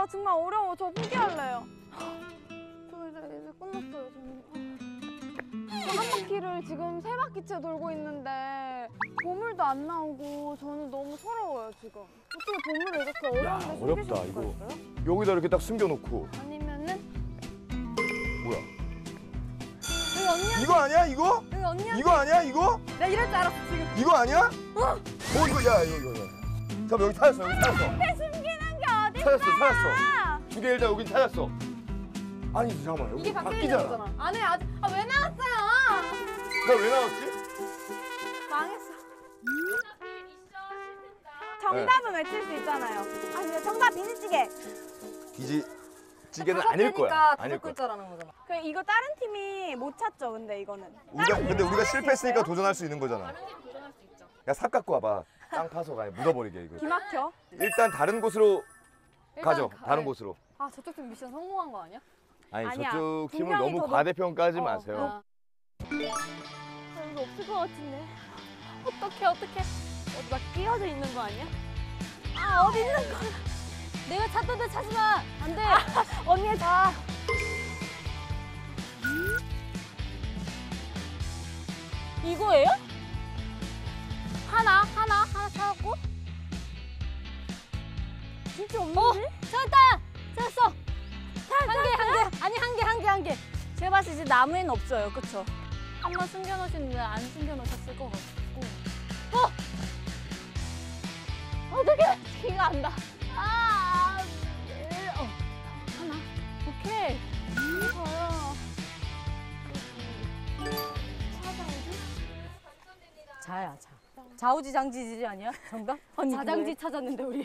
나 정말 어려워. 저 포기할래요. 저 이제 끝났어요. 한 바퀴를 지금 3바퀴째 돌고 있는데 보물도 안 나오고 저는 너무 서러워요 지금. 어떻게 보물을 이렇게 어려운데 숨기실 어렵다, 수가 이거. 있어요? 여기다 이렇게 딱 숨겨놓고. 아니면은 뭐야? 여기 언니한테 이거 아니야, 이거? 여기 언니한테 이거 아니야, 이거? 나 이럴 줄 알았어 지금. 이거 아니야? 이거, 야, 이거. 잠깐 여기 찾았어, 여기 찾았어. 앞에 숨기는 게 어딨어? 찾았어. 2개 일단 여긴 찾았어. 아니, 잠깐만. 여기 이게 바뀌잖아. 거잖아. 안에 아직 왜 나왔어요? 나 왜 나왔지? 망했어. 정답은 외칠 수 있잖아요. 아 근데 정답 비지찌개. 찌개는 아닐 거야. 아닐 거야. 글자라는 거잖아. 그 이거 다른 팀이 못 찾죠. 근데 이거는. 근데 우리가 실패했으니까 있어요? 도전할 수 있는 거잖아. 야, 삽 갖고 와봐. 땅 파서 가 묻어버리게 이거. 기막혀. 일단 다른 곳으로 가죠. 다른 곳으로. 아 저쪽 팀 미션 성공한 거 아니야? 아니 아니야. 저쪽 팀을 분명히 너무 더 과대평가하지 마세요. 여기 없을 것 같은데. 어떡해. 어디 막 끼어져 있는 거 아니야? 아 어디 있는 거야? 내가 찾던데 찾지 마. 안 돼. 언니의 자. 이거예요? 하나 찾았고? 진짜 없는데? 찾았다. 찾았어. 한 개. 제가 봤을 때 이제 나무에는 없어요, 그쵸? 한번 숨겨놓으시는데 안 숨겨놓으셨을 것 같고. 어떡해! 기가 안 나. 하나. 오케이. 저요. 자야 자. 자우지장지지 아니야? 정답? 언니 자장지 찾았는데 우리.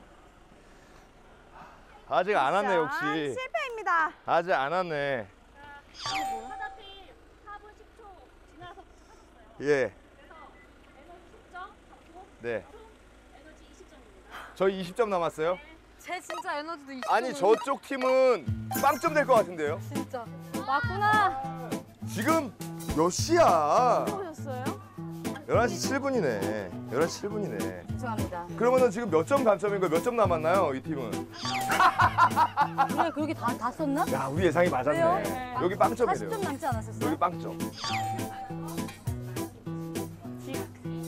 아직 안 왔네 자, 역시. 실패입니다. 아직 안 왔네. 사다팀 4분 10초 지나서 찾았어요. 예. 그래서 에너지 10점 받고 네. 총 에너지 20점입니다. 저희 20점 남았어요. 쟤 진짜 에너지도 20. 아니 저쪽 팀은 빵점 될 것 같은데요. 진짜. 맞구나. 지금 몇 시야? 오셨어요? 11시 7분이네. 11시 7분이네. 죄송합니다. 그러면은 지금 몇 점 감점인 거예요? 몇 점 남았나요? 이 팀은? 우리가 그렇게 다 썼나? 야, 우리 예상이 맞았네. 왜요? 여기 빵점이래요. 40점 남지 않았었어요? 여기 빵점.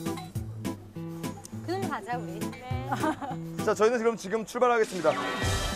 그럼 가자 우리. 자, 저희는 지금 출발하겠습니다.